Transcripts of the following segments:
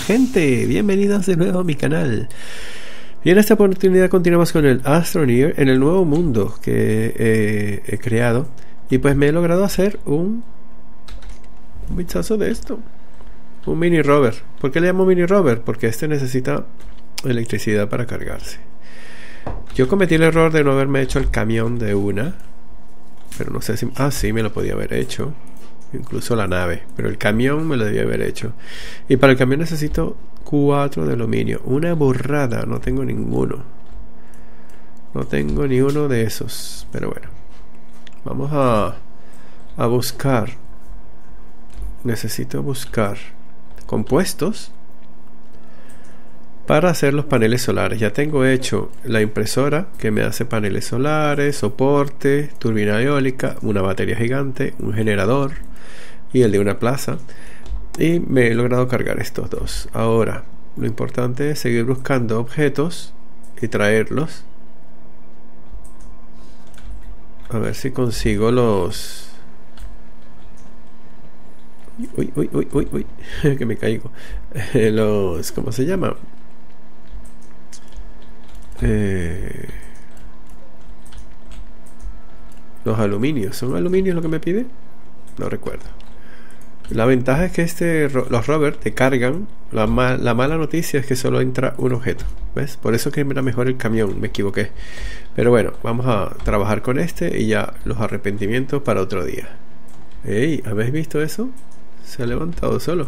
gente, bienvenidos de nuevo a mi canal. Y en esta oportunidad continuamos con el Astroneer en el nuevo mundo que he creado. Y pues me he logrado hacer un bichazo de esto, un mini rover. ¿Por qué le llamo mini rover? Porque este necesita electricidad para cargarse. Yo cometí el error de no haberme hecho el camión de una, pero no sé si... Ah, sí, me lo podía haber hecho. Incluso la nave, pero el camión me lo debía haber hecho. Y para el camión necesito 4 de aluminio. Una burrada, no tengo ninguno. No tengo ni uno de esos. Pero bueno, vamos a buscar. Necesito buscar compuestos para hacer los paneles solares. Ya tengo hecho la impresora que me hace paneles solares, soporte, turbina eólica, una batería gigante, un generador y el de una plaza, y me he logrado cargar estos dos. Ahora lo importante es seguir buscando objetos y traerlos, a ver si consigo los... uy, que me caigo. Los... ¿cómo se llama? Los aluminios. ¿Son aluminios lo que me pide? No recuerdo. La ventaja es que los rovers te cargan. La mala noticia es que solo entra un objeto, ¿ves? Por eso que era mejor el camión, me equivoqué. Pero bueno, vamos a trabajar con este y ya los arrepentimientos para otro día. ¡Ey! ¿Habéis visto eso? Se ha levantado solo.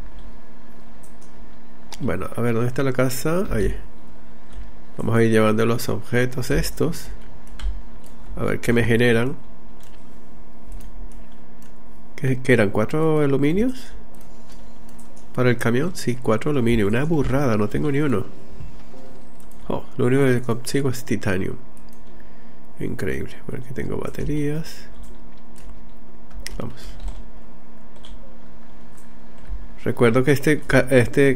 Bueno, a ver, ¿dónde está la casa? Ahí. Vamos a ir llevando los objetos estos, a ver qué me generan. ¿Qué eran? ¿4 aluminios? ¿Para el camión? Sí, 4 aluminios. Una burrada, no tengo ni uno. Oh, lo único que consigo es titanium. Increíble. Bueno, aquí tengo baterías. Vamos. Recuerdo que este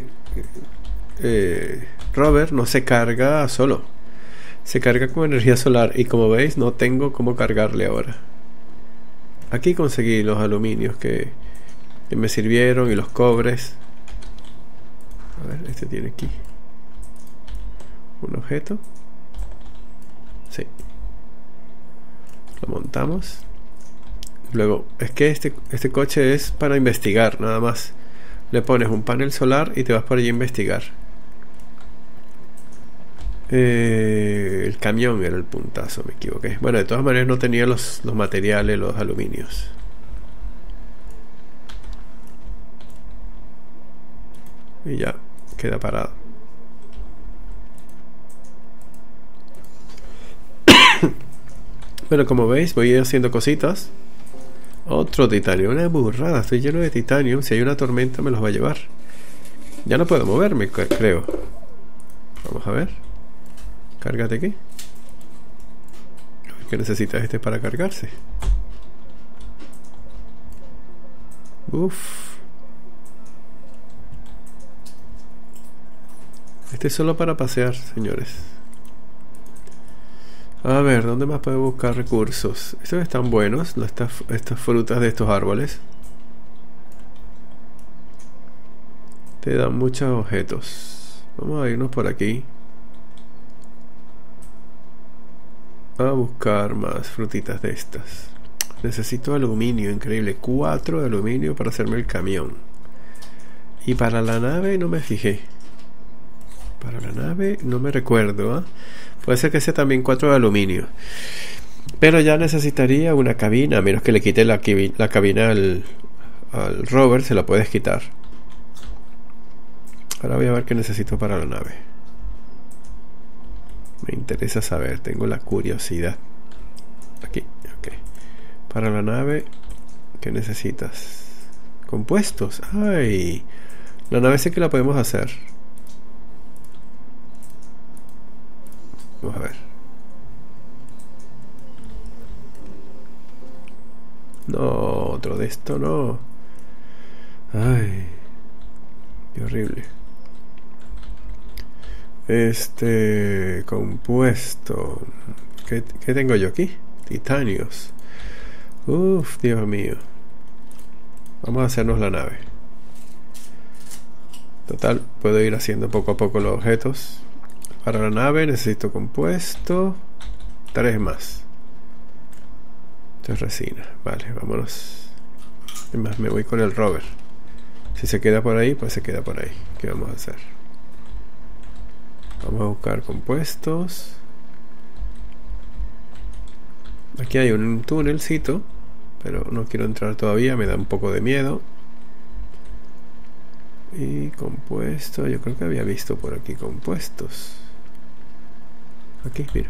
rover no se carga solo. Se carga con energía solar. Y como veis, no tengo cómo cargarle ahora. Aquí conseguí los aluminios que me sirvieron y los cobres. A ver, este tiene aquí un objeto. Sí. Lo montamos. Luego, es que este coche es para investigar, nada más. Le pones un panel solar y te vas por allí a investigar. El camión era el puntazo, me equivoqué. Bueno, de todas maneras no tenía los materiales, los aluminios. Y ya, queda parado. Bueno, como veis, voy haciendo cositas. Otro titanio, una burrada, estoy lleno de titanio. Si hay una tormenta me los va a llevar. Ya no puedo moverme, creo. Vamos a ver. Cárgate aquí. ¿Qué necesitas este para cargarse? Uff. Este es solo para pasear, señores. A ver, ¿dónde más puedo buscar recursos? Estos están buenos, estas frutas de estos árboles. Te dan muchos objetos. Vamos a irnos por aquí a buscar más frutitas de estas. Necesito aluminio, increíble. 4 de aluminio para hacerme el camión. Y para la nave no me fijé. Para la nave no me recuerdo, ¿eh? Puede ser que sea también 4 de aluminio. Pero ya necesitaría una cabina. A menos que le quite la cabina al rover, se la puedes quitar. Ahora voy a ver qué necesito para la nave. Me interesa saber, tengo la curiosidad. Aquí, ok. Para la nave, ¿qué necesitas? Compuestos. Ay, la nave sé que la podemos hacer. Vamos a ver. No, otro de esto no. Ay, qué horrible. Compuesto. ¿Qué tengo yo aquí? Titanios. Uf, Dios mío. Vamos a hacernos la nave. Total, puedo ir haciendo poco a poco los objetos. Para la nave necesito compuesto. 3 más. Esto es resina. Vale, vámonos. Además me voy con el rover. Si se queda por ahí, pues se queda por ahí. ¿Qué vamos a hacer? Vamos a buscar compuestos. Aquí hay un túnelcito, pero no quiero entrar todavía, me da un poco de miedo. Y compuesto, yo creo que había visto por aquí compuestos. Aquí, mira.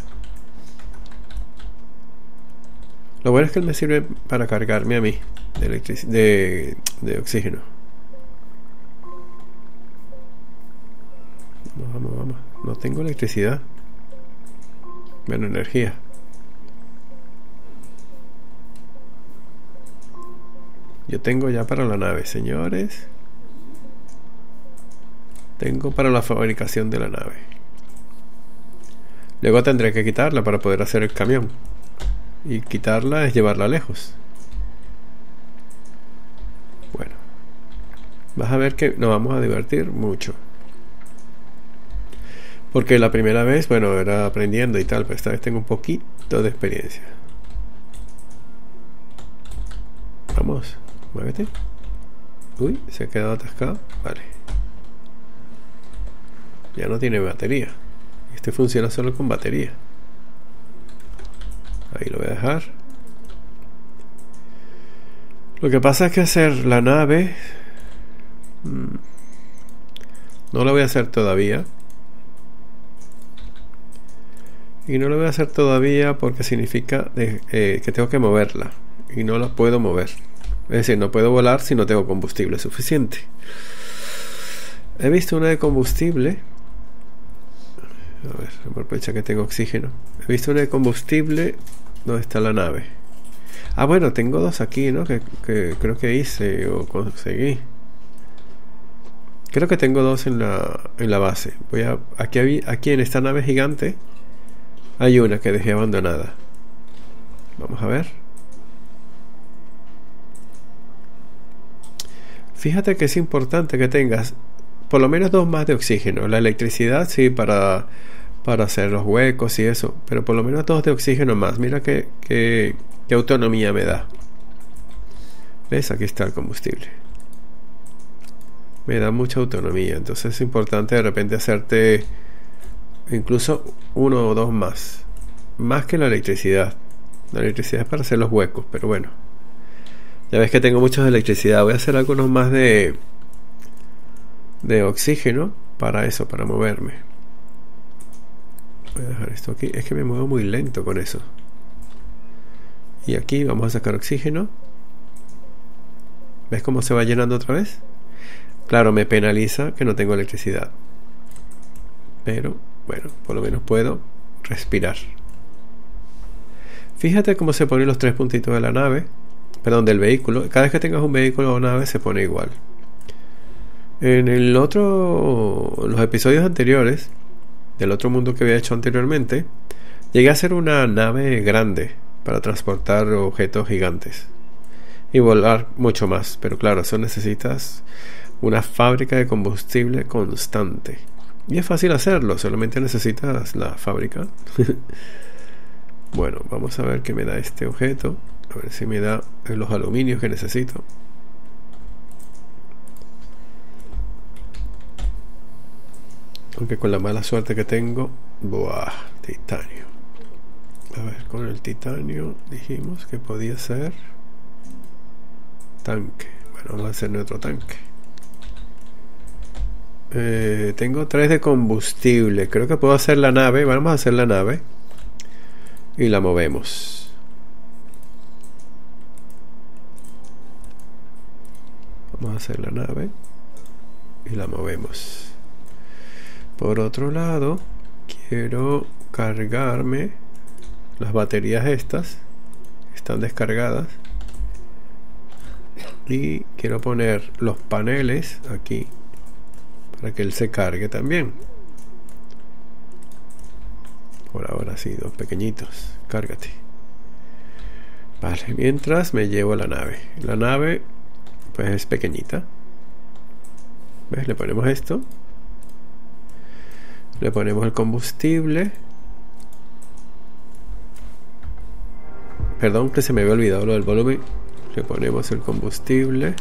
Lo bueno es que él me sirve para cargarme a mí de oxígeno. Vamos. No tengo electricidad. Bueno, energía. Yo tengo ya para la nave, señores. Tengo para la fabricación de la nave. Luego tendré que quitarla para poder hacer el camión. Y quitarla es llevarla lejos. Bueno. Vas a ver que nos vamos a divertir mucho. Porque la primera vez, bueno, era aprendiendo y tal, pero esta vez tengo un poquito de experiencia. Vamos, muévete. Uy, se ha quedado atascado. Vale. Ya no tiene batería. Este funciona solo con batería. Ahí lo voy a dejar. Lo que pasa es que hacer la nave no la voy a hacer todavía. Y no lo voy a hacer todavía porque significa que tengo que moverla. Y no la puedo mover. Es decir, no puedo volar si no tengo combustible suficiente. He visto una de combustible. A ver, aprovecha que tengo oxígeno. He visto una de combustible. ¿Dónde está la nave? Ah, bueno, tengo 2 aquí, ¿no? Que creo que hice o conseguí. Creo que tengo 2 en la base. Aquí en esta nave gigante hay una que dejé abandonada. Vamos a ver. Fíjate que es importante que tengas por lo menos 2 más de oxígeno. La electricidad sí para hacer los huecos y eso, pero por lo menos 2 de oxígeno más. Mira qué autonomía me da. ¿Ves? Aquí está el combustible. Me da mucha autonomía. Entonces es importante de repente hacerte incluso 1 o 2 más. Más que la electricidad. La electricidad es para hacer los huecos, pero bueno. Ya ves que tengo muchos de electricidad. Voy a hacer algunos más de oxígeno para eso, para moverme. Voy a dejar esto aquí. Es que me muevo muy lento con eso. Y aquí vamos a sacar oxígeno. ¿Ves cómo se va llenando otra vez? Claro, me penaliza que no tengo electricidad. Pero, bueno, por lo menos puedo respirar. Fíjate cómo se ponen los 3 puntitos de la nave. Perdón, del vehículo. Cada vez que tengas un vehículo o nave se pone igual. En los episodios anteriores, del otro mundo que había hecho anteriormente, llegué a hacer una nave grande para transportar objetos gigantes y volar mucho más. Pero claro, eso necesitas una fábrica de combustible constante. Y es fácil hacerlo, solamente necesitas la fábrica. Bueno, vamos a ver qué me da este objeto. A ver si me da los aluminios que necesito. Aunque con la mala suerte que tengo. Buah, titanio. A ver, con el titanio dijimos que podía ser tanque. Bueno, vamos a hacer otro tanque. Tengo 3 de combustible. Creo que puedo hacer la nave. Vamos a hacer la nave y la movemos. Vamos a hacer la nave y la movemos. Por otro lado, quiero cargarme las baterías estas. Están descargadas. Y quiero poner los paneles aquí para que él se cargue también. Por ahora sí, 2 pequeñitos. Cárgate. Vale, mientras me llevo la nave. La nave pues es pequeñita. ¿Ves? Le ponemos esto. Le ponemos el combustible. Perdón que se me había olvidado lo del volumen. Le ponemos el combustible.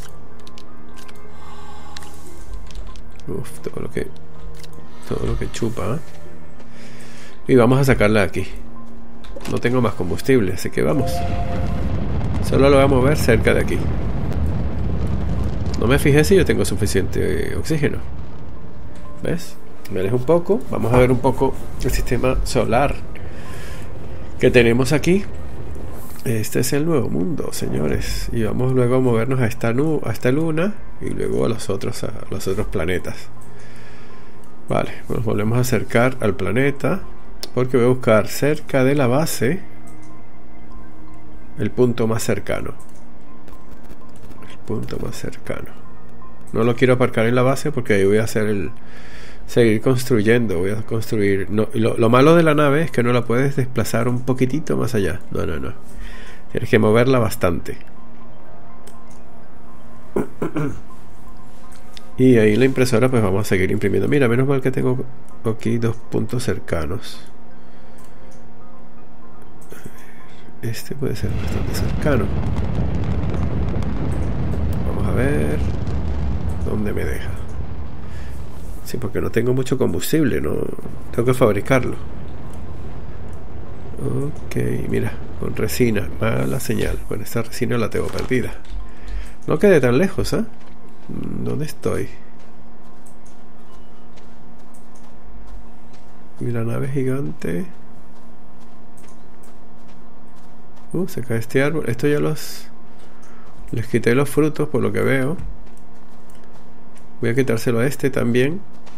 Uf, todo lo que chupa, ¿eh? Y vamos a sacarla de aquí. No tengo más combustible, así que vamos. Solo lo voy a mover cerca de aquí. No me fijé si yo tengo suficiente oxígeno. ¿Ves? Me alejo un poco. Vamos a ver un poco el sistema solar que tenemos aquí. Este es el nuevo mundo, señores. Y vamos luego a movernos a esta luna y luego a los otros planetas. Vale, nos volvemos a acercar al planeta porque voy a buscar cerca de la base el punto más cercano. El punto más cercano. No lo quiero aparcar en la base porque ahí voy a hacer seguir construyendo. Voy a construir. No, lo malo de la nave es que no la puedes desplazar un poquitito más allá. No. Tienes que moverla bastante. Y ahí en la impresora pues vamos a seguir imprimiendo. Mira, menos mal que tengo aquí 2 puntos cercanos. Este puede ser bastante cercano. Vamos a ver dónde me deja. Sí, porque no tengo mucho combustible, no tengo que fabricarlo. Ok, mira, con resina, mala señal. Bueno, esta resina la tengo perdida. No quedé tan lejos, ¿eh? ¿Dónde estoy? Y la nave gigante. Se cae este árbol. Esto ya les quité los frutos por lo que veo. Voy a quitárselo a este también.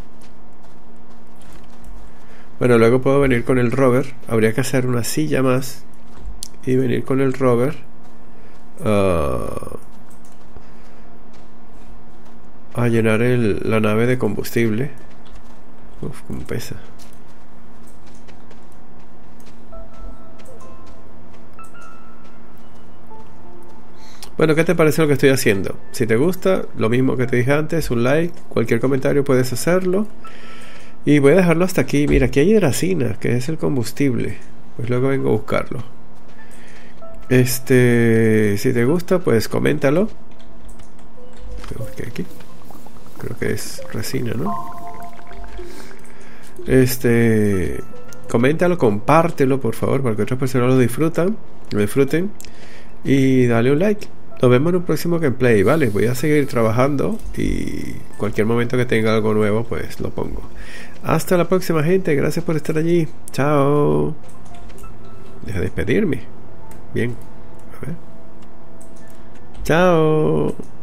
Bueno, luego puedo venir con el rover. Habría que hacer una silla más y venir con el rover a llenar la nave de combustible. Uf, cómo pesa. Bueno, ¿qué te parece lo que estoy haciendo? Si te gusta, lo mismo que te dije antes, un like, cualquier comentario puedes hacerlo. Y voy a dejarlo hasta aquí. Mira, aquí hay hidracina, que es el combustible. Pues luego vengo a buscarlo. Si te gusta, pues coméntalo. Aquí. Creo que es resina, ¿no? Coméntalo, compártelo, por favor, para que otras personas lo disfruten. Y dale un like. Nos vemos en un próximo gameplay, ¿vale? Voy a seguir trabajando y cualquier momento que tenga algo nuevo, pues lo pongo. Hasta la próxima, gente. Gracias por estar allí. Chao. Deja de despedirme. Bien. A ver. Chao.